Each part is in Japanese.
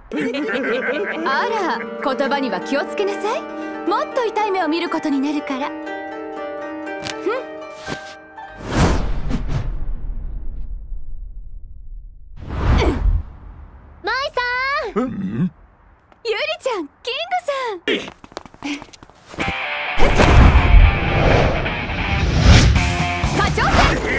あら、言葉には気をつけなさい。もっと痛い目を見ることになるから。 舞さん。 ゆりちゃん、キングさん。課長さん。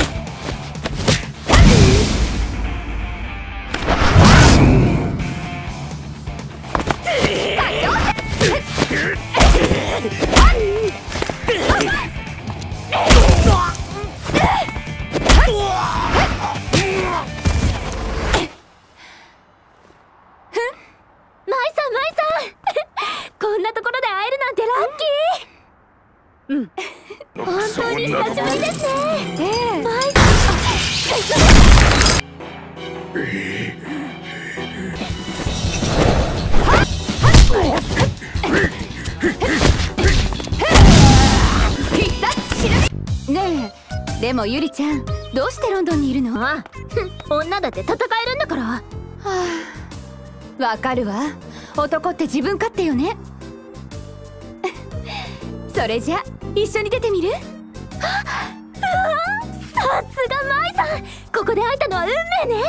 こんなところで会えるなんてラッキー。本当に久しぶりですね。舞さん。ねえ、でもゆりちゃん、どうしてロンドンにいるの？ 女だって戦えるんだから。はあ、わかるわ。男って自分勝手よね。それじゃ一緒に出てみる？ うわ、さすが舞さん。ここで会えたのは運命ね。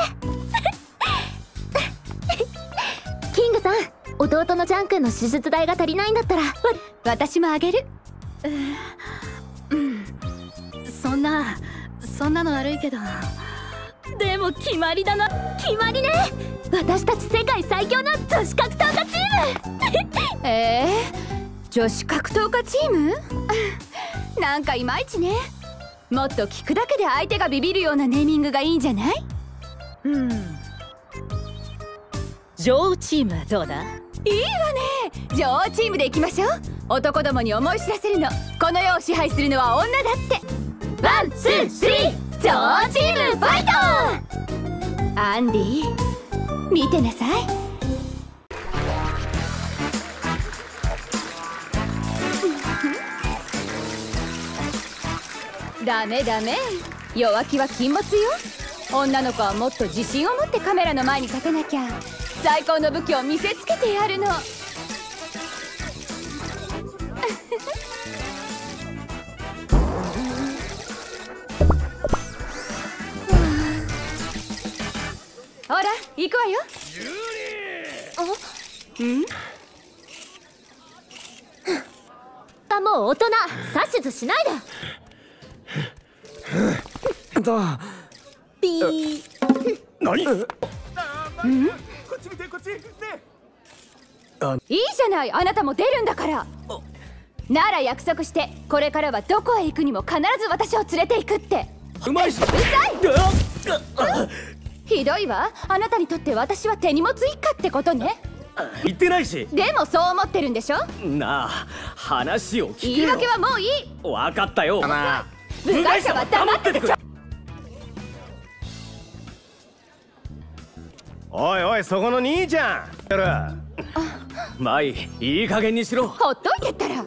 キングさん、弟のジャン君の手術代が足りないんだったら私もあげる。 そんなの悪いけど、でも決まりだな。決まりね。私たち世界最強の女子格闘家チーム。 女子格闘家チーム？なんかいまいちね。もっと聞くだけで相手がビビるようなネーミングがいいんじゃない？ 女王チームはどうだ？ いいわね。女王チームでいきましょう。男どもに思い知らせるの。この世を支配するのは女だって。ワン、ツー、スリー、女王チームファイト！アンディ、見てなさい。ダメダメ、弱気は禁物よ。女の子はもっと自信を持ってカメラの前に立てなきゃ。最高の武器を見せつけてやるの。ほら、行くわよ。 もう大人、指図しないで。ピー。 何？ こっち見て、こっち。ね。いいじゃない、あなたも出るんだから。なら約束して、これからはどこへ行くにも必ず私を連れて行くって。 うまいし。 うるさい。ひどいわ。あなたにとって私は手荷物一家ってことね。 言ってないし。 でもそう思ってるんでしょ。 なあ、話を聞けよ。 言い訳はもういい。 分かったよ。 部外者は黙っててくれ。 おいおい、そこの兄ちゃん。マイ、いい加減にしろ。 ほっといてったら。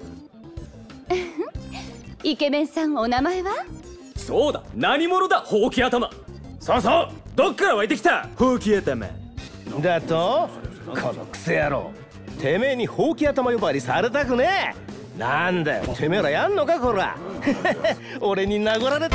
イケメンさん、お名前は？ そうだ、何者だ、ほうき頭。そうそう、どっから湧いてきたほうき頭だと？このクセ野郎、てめえにほうき頭呼ばわりされたくねえ。なんだよ、てめえらやんのかこら。俺に殴られた。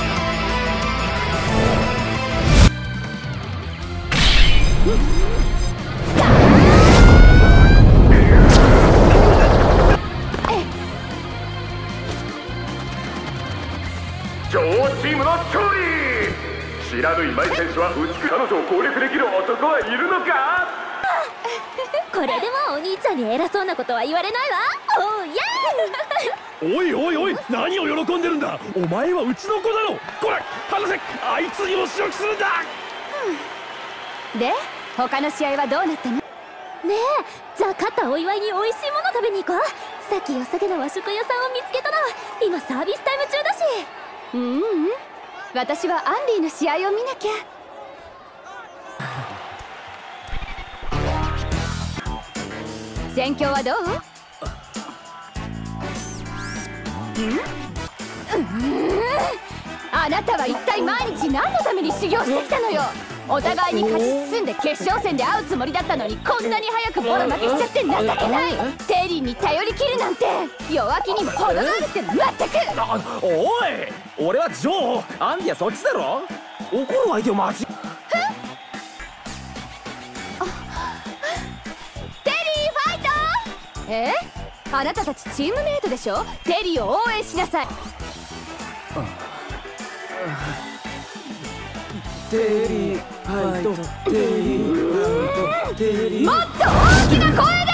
女王チームの勝利。知らぬ今井選手は美しい。彼女を攻略できる男はいるのか？ これでもお兄ちゃんに偉そうなことは言われないわ。おーやおいおいおい、何を喜んでるんだ。お前はうちの子だろ。これ離せ、あいつにも試食するんだ。 で、他の試合はどうなったの？ ねえ、じゃあ勝ったお祝いに美味しいもの食べに行こう。さっき良さげな和食屋さんを見つけたの。今サービスタイム中だし。 私はアンディの試合を見なきゃ。戦況はどう？あなたは一体毎日何のために修行してきたのよ。 お互いに勝ち進んで決勝戦で会うつもりだったのに、こんなに早くボロ負けしちゃって情けない。テリーに頼りきるなんて弱気にも程があるっての。まったく。 おい、俺はジョー、アンディはそっちだろ。怒る相手をマジ。 テリーファイト。あなたたちチームメイトでしょ。テリーを応援しなさい。 テリーファイト、テリーファイト、テリー。もっと大きな声で。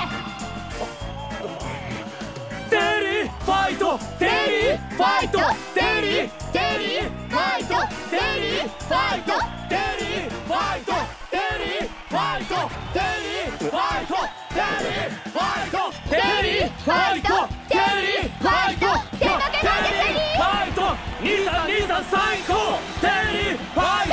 テリーファイト、テリーファイト、テリー、テリーファイト、テリーファイト、テリーファイト、テリーファイト、テリーファイト、テリーファイト、テリーファイト、テリーファイト、手負けないでテリーファイト。2323最高。テリーファイト。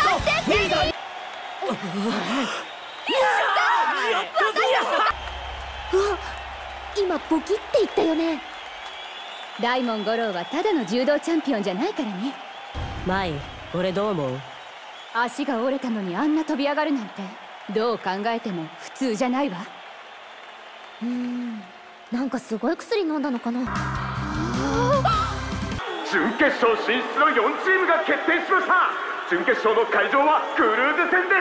今ボキって言ったよね。 大門五郎はただの柔道チャンピオンじゃないからね。 マイ、俺どう思う？ 足が折れたのにあんな飛び上がるなんて、どう考えても普通じゃないわ。 なんかすごい薬飲んだのかな。 準決勝進出の4チームが決定しました。準決勝の会場はクルーズ船です。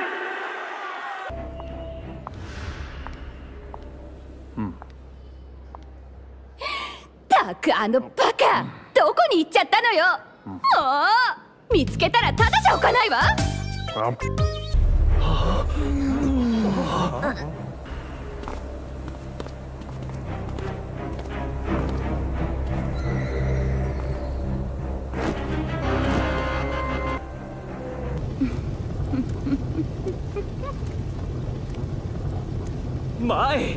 たくあのバカ、どこに行っちゃったのよ。もう見つけたらただじゃおかないわ。 前。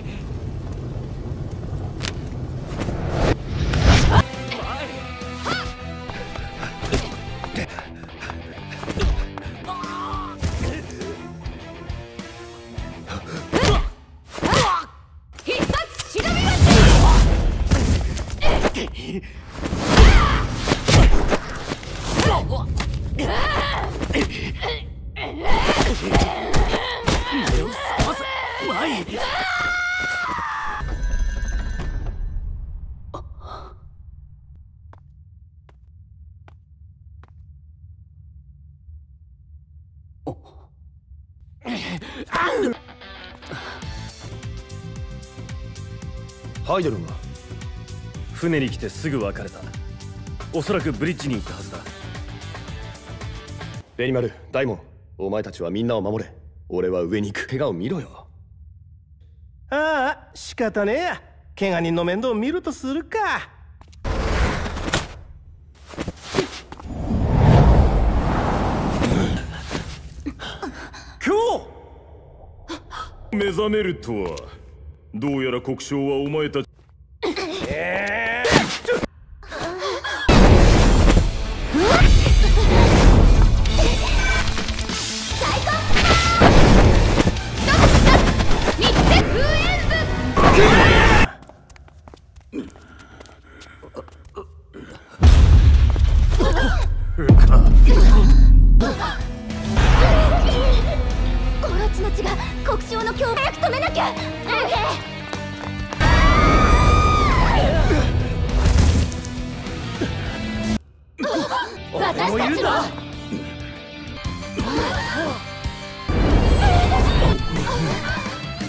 ハイドルンは船に来てすぐ別れた。おそらくブリッジに行ったはずだ。ベニマル、ダイモン、お前たちはみんなを守れ。俺は上に行く。怪我を見ろよ。 ああ、仕方ねえや。怪我人の面倒を見るとするか。 今日目覚めるとは。どうやら国将はお前たち。 オロチの血が国将の強早く止めなきゃ。私たちも